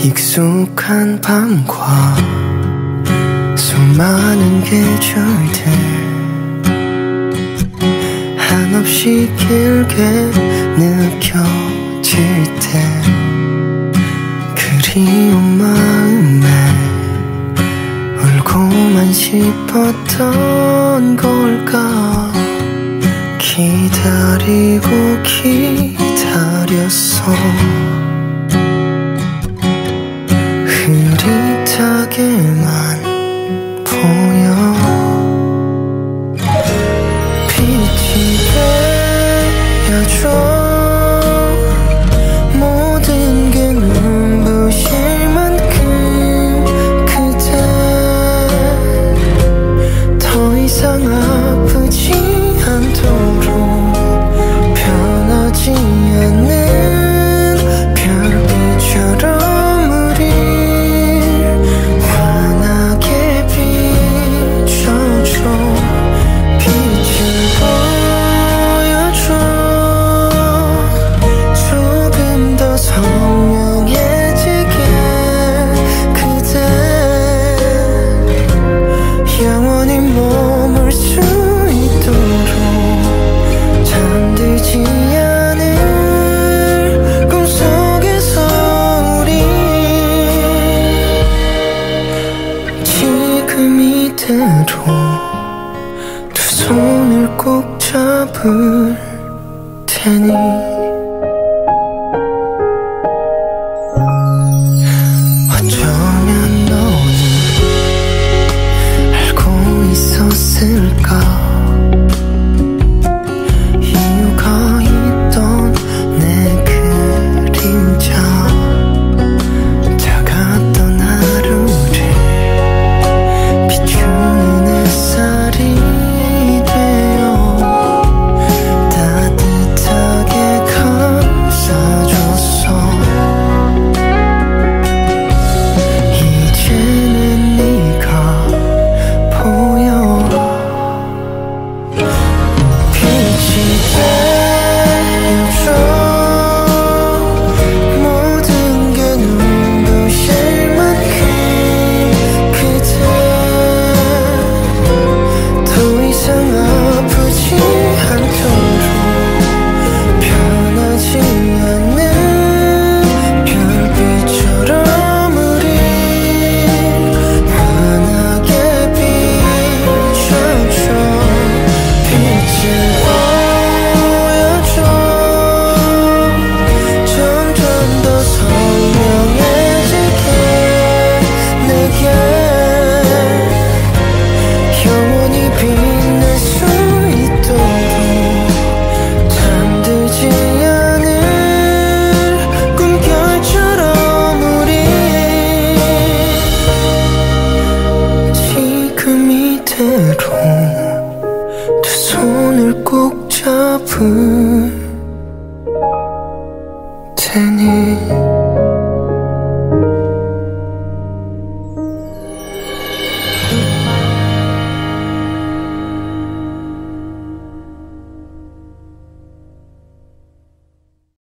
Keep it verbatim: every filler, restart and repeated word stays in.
익숙한 밤과 수많은 계절들 한없이 길게 느껴질 때 그리운 마음에 울고만 싶었던 걸까. 기다리고 기다렸어. 흐릿하게만 보여. 빛이 되어줘. 모든 게 눈부실 만큼 그대 더 이상 아프지 않도록 변하지 않는 별빛처럼 우리 환하게 비춰줘. 빛을 보여줘. 조금 더 선명해지게 그대 영원히 머물 수 있도록 잠들지 않을 꿈속에서 우리 지금 이대로 두 손을 꼭 잡을 테니. 어쩌면 너는 알고 있었을까. 이유가 있던 내 그림자 작았던 하루를 비추는 햇살이 되어 따뜻하게 감싸줬어. 이제는 네가 보여. 빛이 되어줘. 모든 게 눈부실 만큼 그대 더 이상 아프지 않도록 변하지 않는 별빛처럼 우리 환하게 비춰줘. 빛을 보여줘. 점점 더 선명해지게 내게 영원히 빛날 수 있도록 잠들지 않을 꿈결처럼 우리 지금 이대로 두 손을 꼭 잡을 테니.